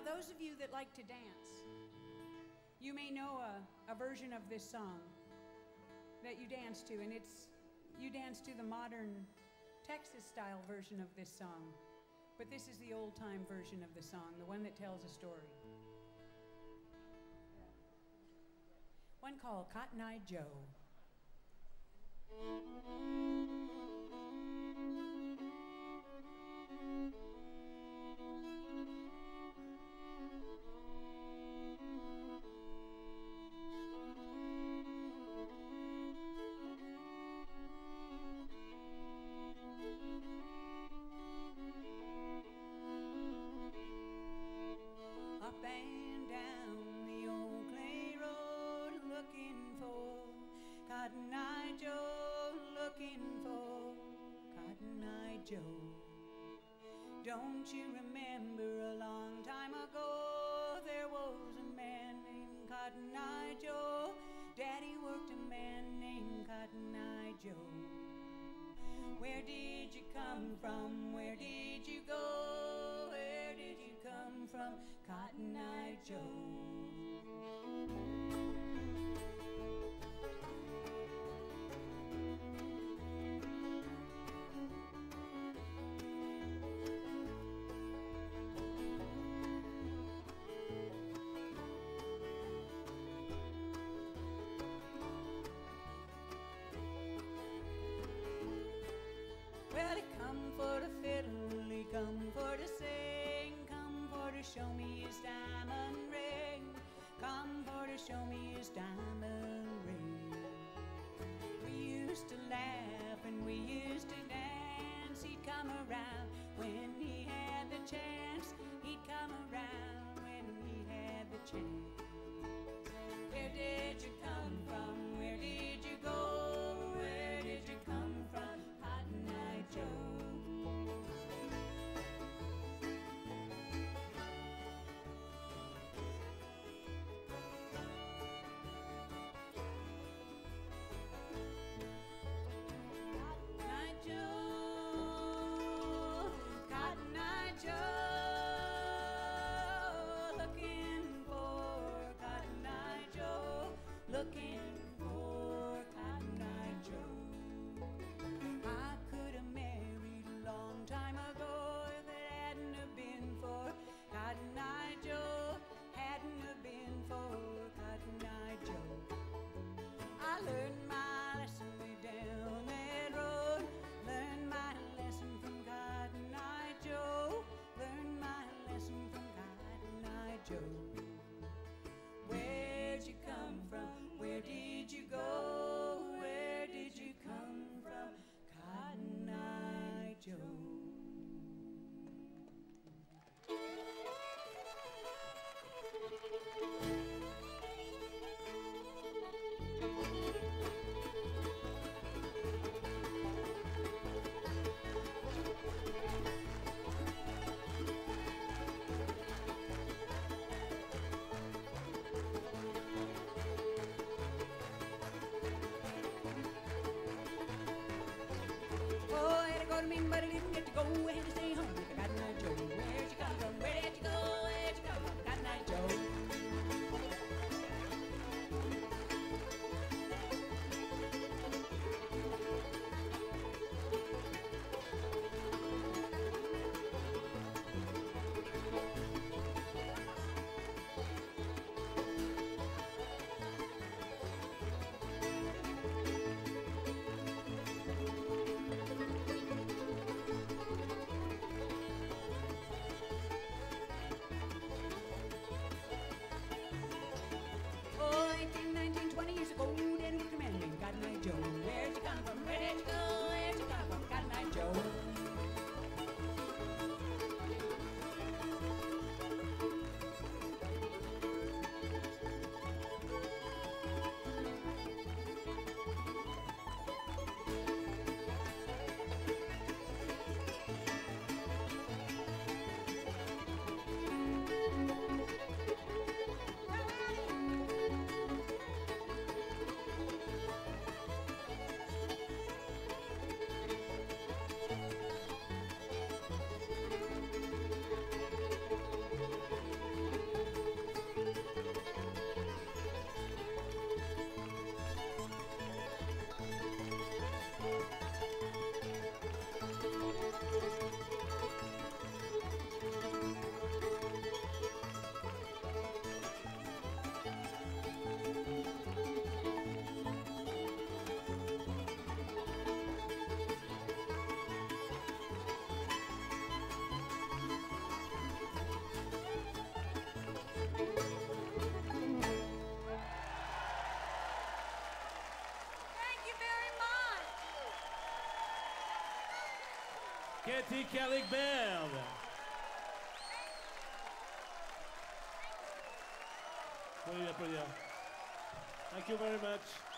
those of you that like to dance, you may know a version of this song that you dance to, and you dance to the modern Texas-style version of this song. But this is the old-time version of the song, the one that tells a story. One called Cotton Eye Joe. Up and down the old clay road, looking for Cotton Eye Joe, looking for Cotton Eye Joe. Don't you remember a long time ago, there was a man named Cotton Eye Joe. Daddy worked a man named Cotton Eye Joe. Where did you come from? Where did you go? Where did you come from, Cotton Eye Joe? Well, he come for to fiddle, he come for to sing, come for to show me his diamond ring, come for to show me his diamond ring. We used to laugh and we used to dance, he'd come around when he had the chance, he'd come around when he had the chance. Where did you come from? Where did you go? Where did you come from, Cotton Eye Joe? Cotton Eye Joe, Cotton Eye Joe, looking for Katie Kalikberg. Oui, applaudir. Thank you very much.